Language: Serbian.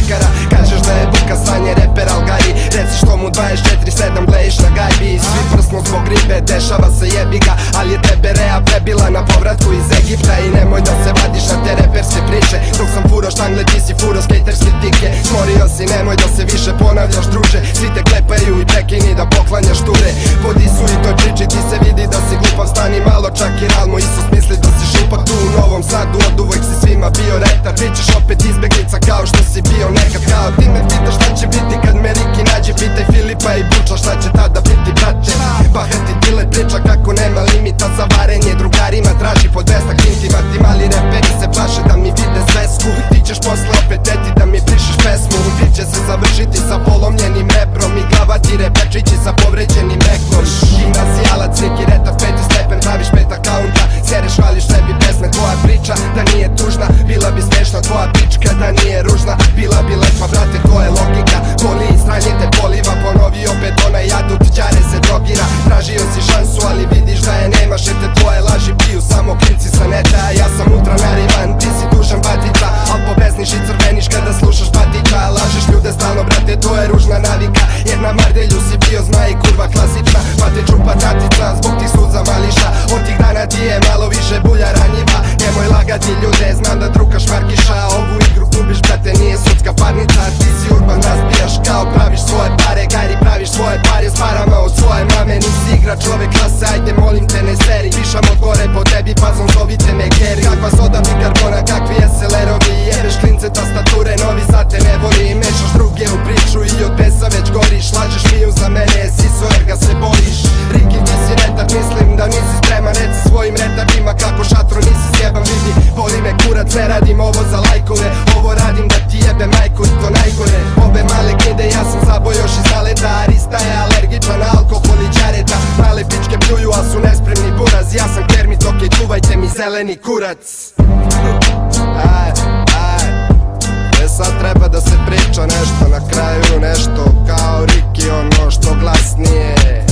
pekara. Kažeš da je buka sanje reper Algari, reci što mu 24/7 blejiš na gajbi. Svi prsnu zbog gripe, dešava se jebiga, ali je tebe rea prebila na povratku iz Egipta. I nemoj da se vadiš na te reperske priče, dok sam furo štangle ti si furo skejterske tike. Smorio si, nemoj da se više ponavljaš druže, svi te klepaju i prekini da poklanjaš ture. Vodi su i toj priči ti se vidi da si glupav, stani malo, čak i Ralmo Isus misli da si šupak. Tu u Novom Sadu od uvek si svima bio retar, bit ćeš opet izbeglica kao što si bio nekad. Kao ti me pitaš šta će biti kad me Riki nađe, pitaj Filipa i Buča šta će tada biti brate. Bahati Dile priča kako nema limita za varenje, drugarima traži po 200 kvintima. Ti mali reperi se plaše da mi vide svesku, ti ćeš posle opet teti da mi pišeš pesmu. Ti će se završiti sa polomljenim rebrom i glava ti repečići sa povređenim rekom. Gimnazijalac, neki retar, 5. stepen, praviš 5 akaunta, sereš, hvališ sebi pesme. Tvoja priča da nije tužna, bila bi smešna. Tvoja pička da nije ružna, bila bi lepa brate, to je logika. Boli i stranje te poliva, ponovi opet onaj adut, đare se drogira. Tražio si šansu, ali vidiš da je nemaš, jer te tvoje laži piju samo klinci sa neta. A ja sam ultra narivan, ti si dušan batica, al pobesniš i crveniš kada slušaš Batića. Lažeš ljude stalno brate, to je ružna navika, jer na Mardelju si bio zna i kurva klasična. Pa te čupa tatica zbog tih suza mališa, od tih dana ti je malo više bulja ranjiva. Nemoj lagati ljude, znam da drukaš Markiša, ovu igru gubiš brate, nije sudska parnica. Ti si urban, razbijaš kao praviš svoje pare, gajri praviš svoje pare s parama od svoje mame. Nisi igra čovek klase, ajde molim te ne seri, pišam od gore po tebi, pazom zovite me Geri. Kakva soda bikarbona, kakvi SLR-ovi, jebeš klince tastature, novi za te ne voli. Mešaš druge u priču i od besa već goriš, lažeš miju za mene, siso jer ga se bojiš. Riki ti si retar, mislim da nisi spreman, reci svojim retardima kako šatro nisi sjeban. Vidi, boli me kurac, ne radim ovo za lajkove, ovo radim da ti jebe majku i to najgore. Obe male gnide, ja sam zabo još iz zaleta, Arista je alergičan na alkohol i đareta. Male pičke pljuju, al su nespremni buraz, ja sam Kermit, okej, čuvajte mi zeleni kurac. Sad treba da se priča nešto na kraju, nešto kao Riki, ono što glasnije.